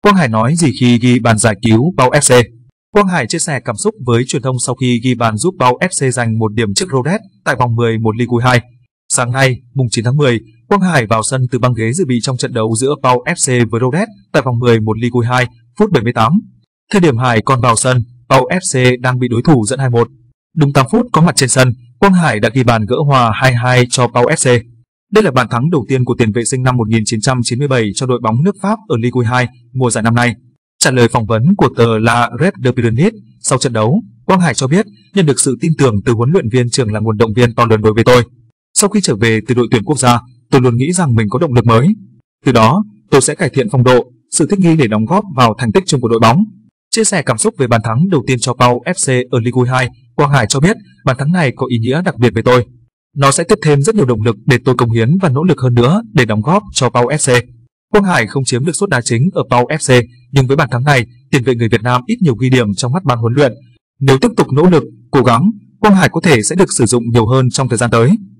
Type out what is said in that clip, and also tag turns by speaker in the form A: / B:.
A: Quang Hải nói gì khi ghi bàn giải cứu Pau FC? Quang Hải chia sẻ cảm xúc với truyền thông sau khi ghi bàn giúp Pau FC giành 1 điểm trước Rodez tại vòng 11 Ligue 2. Sáng nay, mùng 9 tháng 10, Quang Hải vào sân từ băng ghế dự bị trong trận đấu giữa Pau FC với Rodez tại vòng 11 Ligue 2, phút 78. Thời điểm Hải còn vào sân, Pau FC đang bị đối thủ dẫn 2-1. Đúng 8 phút có mặt trên sân, Quang Hải đã ghi bàn gỡ hòa 2-2 cho Pau FC. Đây là bàn thắng đầu tiên của tiền vệ sinh năm 1997 cho đội bóng nước Pháp ở Ligue 2 mùa giải năm nay. Trả lời phỏng vấn của tờ La Red de Pyrénées sau trận đấu, Quang Hải cho biết nhận được sự tin tưởng từ huấn luyện viên trưởng là nguồn động viên to lớn đối với tôi. Sau khi trở về từ đội tuyển quốc gia, tôi luôn nghĩ rằng mình có động lực mới. Từ đó, tôi sẽ cải thiện phong độ, sự thích nghi để đóng góp vào thành tích chung của đội bóng. Chia sẻ cảm xúc về bàn thắng đầu tiên cho Pau FC ở Ligue 2, Quang Hải cho biết bàn thắng này có ý nghĩa đặc biệt với tôi. Nó sẽ tiếp thêm rất nhiều động lực để tôi cống hiến và nỗ lực hơn nữa để đóng góp cho Pau FC. Quang Hải không chiếm được suất đá chính ở Pau FC, nhưng với bàn thắng này, tiền vệ người Việt Nam ít nhiều ghi điểm trong mắt ban huấn luyện. Nếu tiếp tục nỗ lực, cố gắng, Quang Hải có thể sẽ được sử dụng nhiều hơn trong thời gian tới.